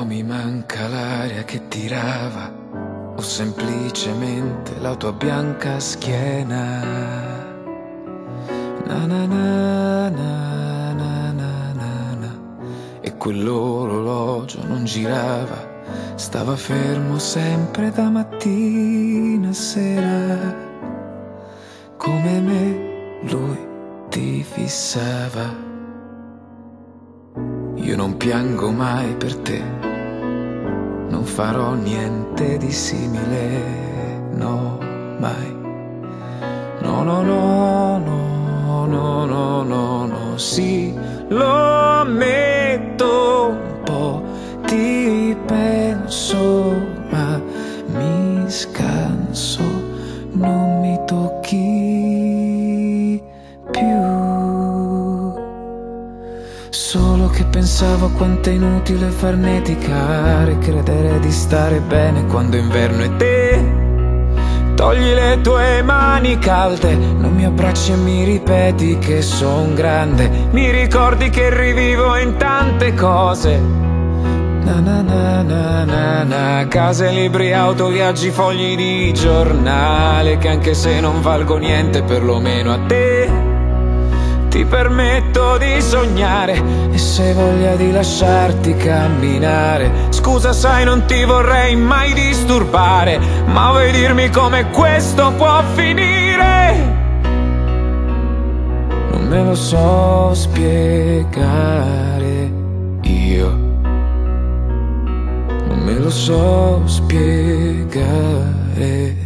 mi manca l'aria che tirava o semplicemente la tua bianca schiena. Na na na na na na na na. E quell'orologio non girava, stava fermo sempre da mattina a sera. Come me lui ti fissava. Io non piango mai per te, non farò niente di simile, no, mai. No, no, no, no, no, no, no, no, sì, lo ammetto, un po' ti penso, ma mi scanso, non mi tocchi più. Solo che pensavo a quanto è inutile farneticare, credere di stare bene quando è inverno e te togli le tue mani calde, non mi abbracci e mi ripeti che son grande, mi ricordi che rivivo in tante cose. Na na na na na na. Case, libri, auto, viaggi, fogli di giornale, che anche se non valgo niente perlomeno a te ti permetto di sognare. E se hai voglia di lasciarti camminare, scusa sai non ti vorrei mai disturbare, ma vuoi dirmi come questo può finire? Non me lo so spiegare io, non me lo so spiegare.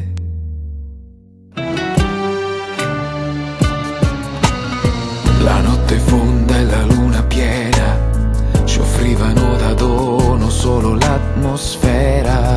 La notte fonda e la luna piena ci offrivano da dono solo l'atmosfera,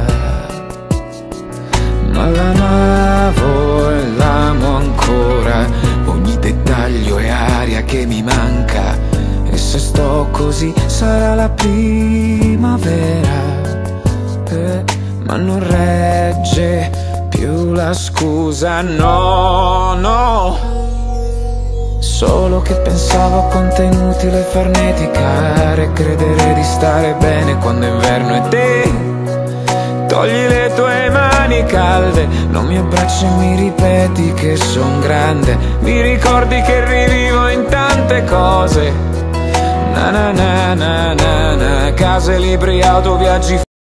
ma l'amavo e l'amo ancora, ogni dettaglio è aria che mi manca, e se sto così sarà la primavera, ma non regge più la scusa, no, no. Solo che pensavo a quanto è inutile farneticare, credere di stare bene quando è inverno e te togli le tue mani calde, non mi abbracci e mi ripeti che son grande, mi ricordi che rivivo in tante cose. Na na na na na na. Case, libri, auto, viaggi,